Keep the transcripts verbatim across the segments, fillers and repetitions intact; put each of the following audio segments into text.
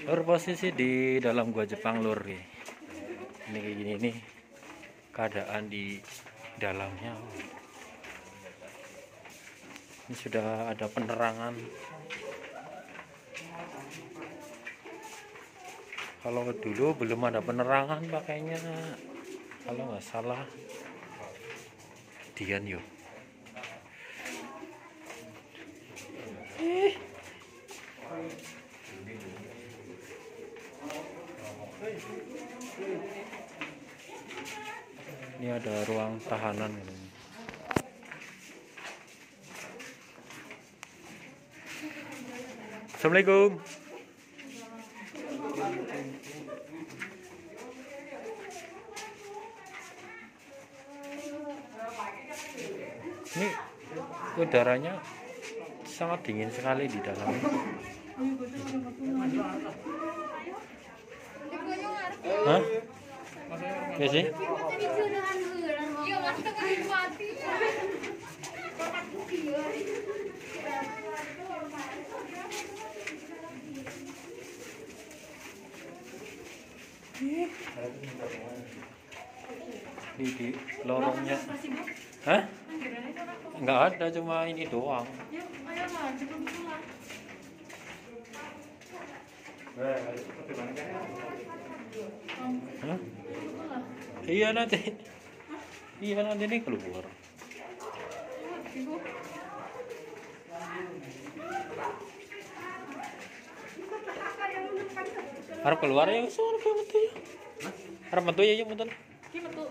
Lur, posisi di dalam gua Jepang lur nih. Ini kayak gini nih keadaan di dalamnya. Ini sudah ada penerangan. Kalau dulu belum ada penerangan pakainya, kalau nggak salah Dian yuk. Ini ada ruang tahanan ini. Assalamualaikum. Ini udaranya sangat dingin sekali di dalam. Hah? Ya sih? Di, di lorongnya. Hah? Enggak ada, cuma ini doang. Hah? Iya nanti. Iya nanti ini keluar. Harap keluar ya, soal ke metu ya. Harap metu ya, ya metu. Ki metu.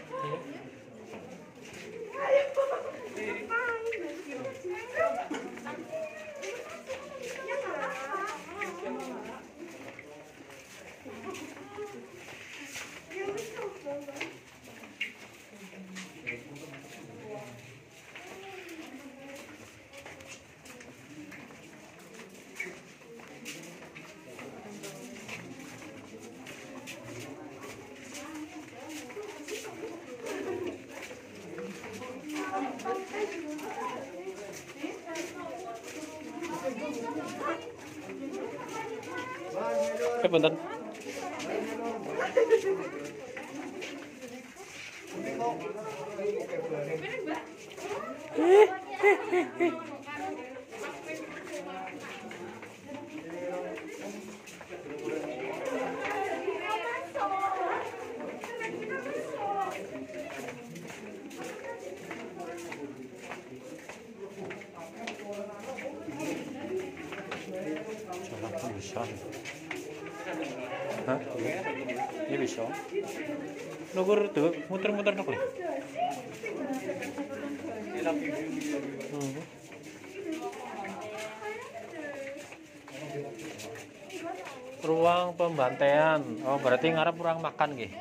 Eh, punten. Jalan bisa. Hah? Ini bisa. Nukur tuh, muter-muter nukur. Hmm. Ruang pembantaian. Oh, berarti ngarep ruang makan nggih.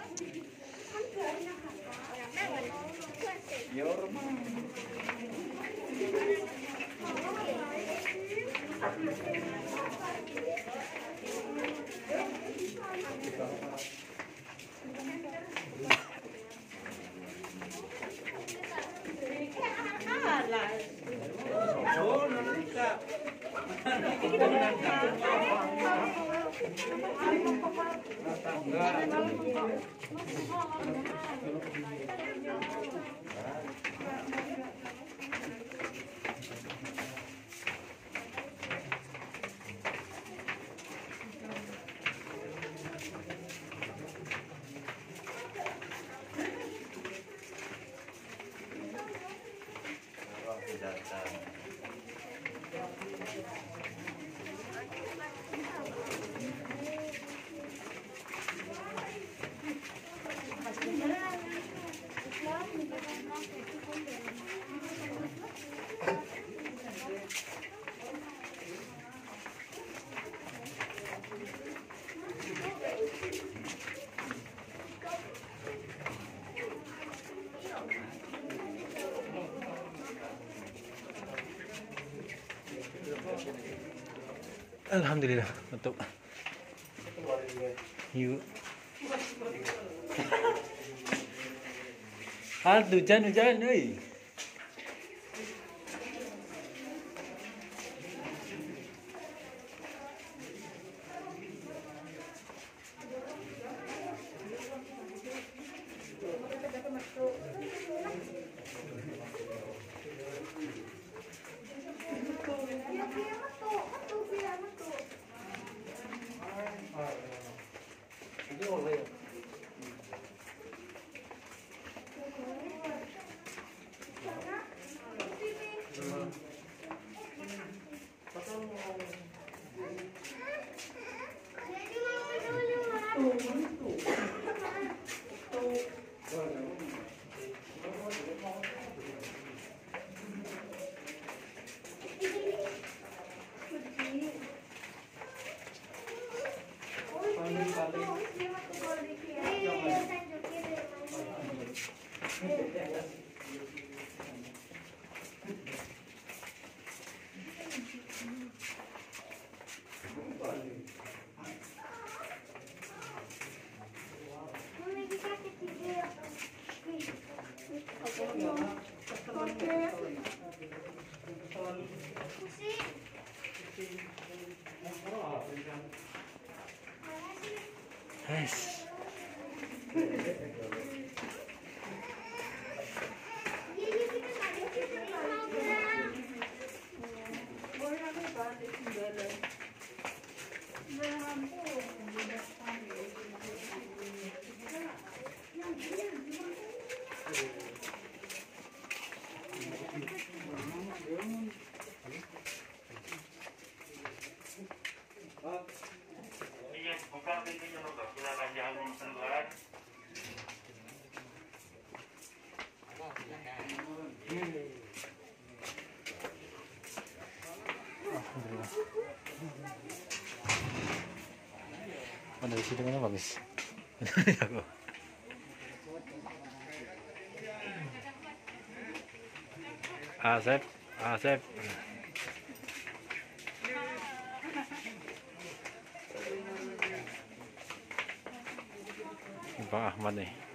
Alhamdulillah untuk yuk. Hal hujan-hujan euy. guys. Iya, buka pintunya Mbak. Silakan jangan keluar. Alhamdulillah. Mana di sini mana bagus. Aku. Asep, Asep. Bang Ahmad nih.